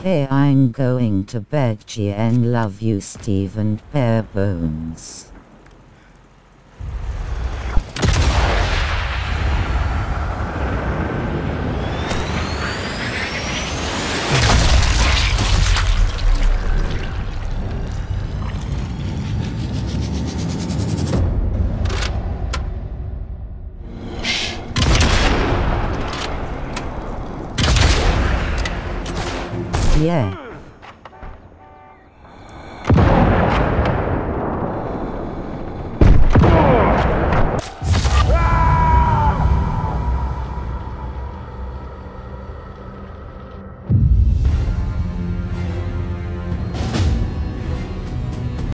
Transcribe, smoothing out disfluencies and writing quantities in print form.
Okay, I'm going to bed. GN, love you, Steve and Bare Bones. Yeah.